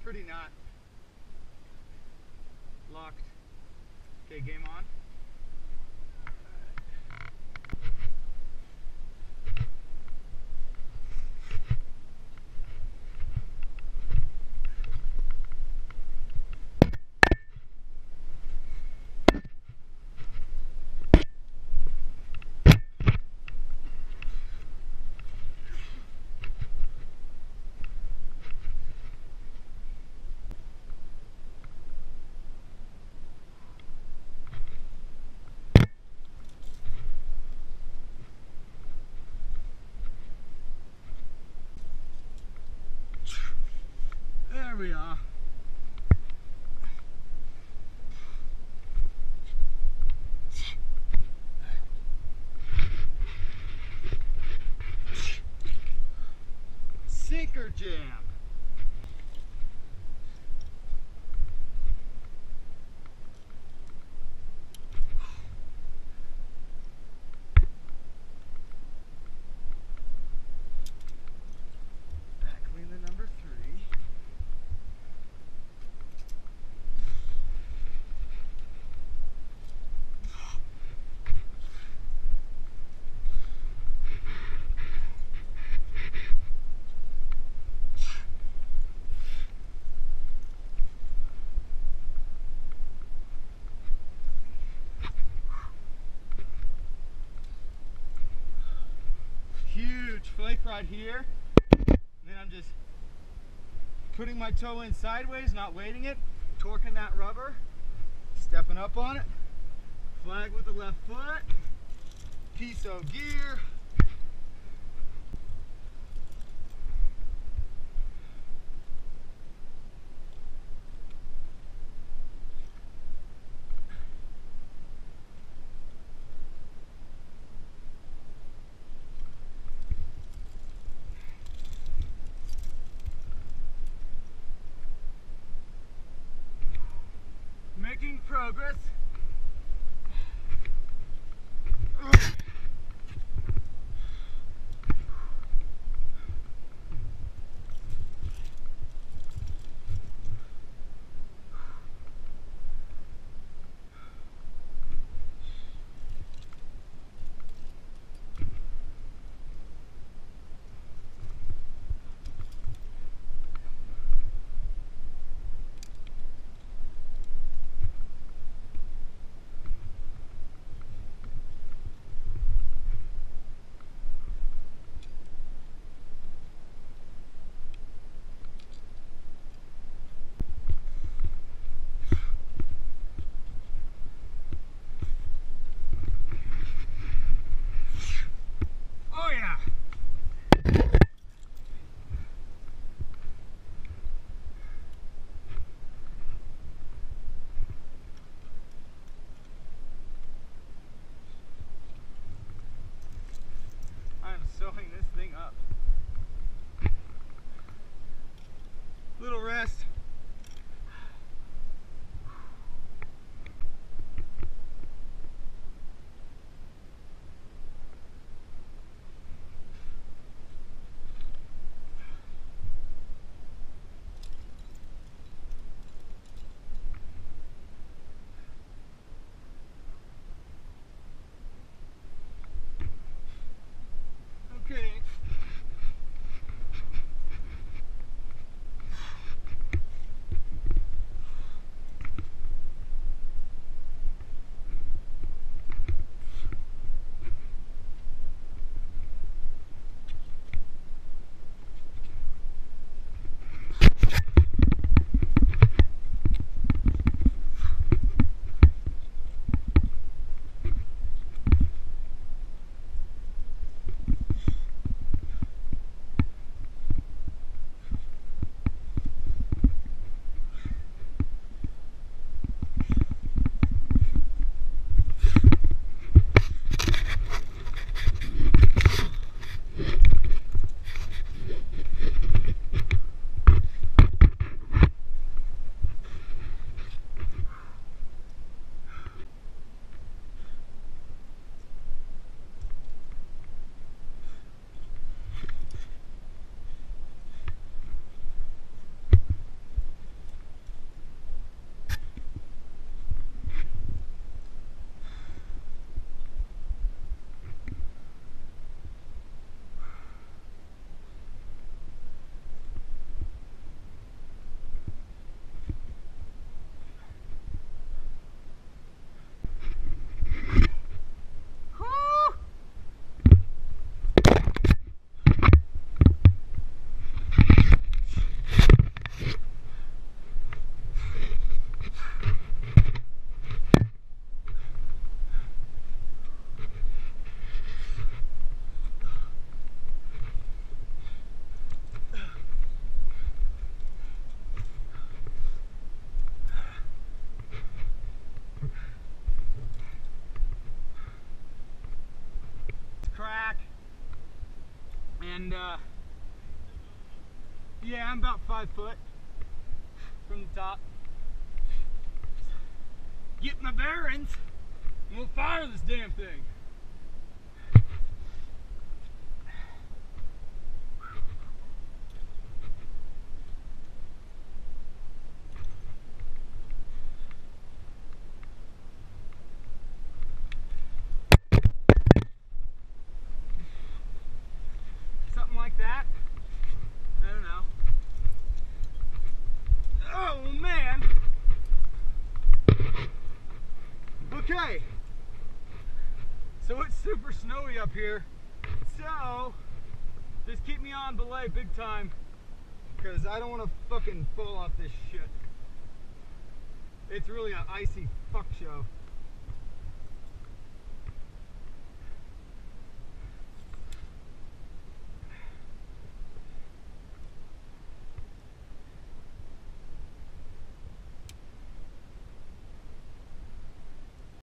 pretty not locked. Okay, game on. There we are. Sinker jam. Back clean the number 3. Huge flake right here. And then I'm just putting my toe in sideways, not weighting it, torquing that rubber, stepping up on it, flag with the left foot, piece of gear. Making progress. And yeah, I'm about 5 foot from the top. Get my bearings, and we'll fire this damn thing. Something like that. I don't know. Oh man. Okay. So it's super snowy up here. So just keep me on belay big time, because I don't want to fucking fall off this shit. It's really an icy fuck show.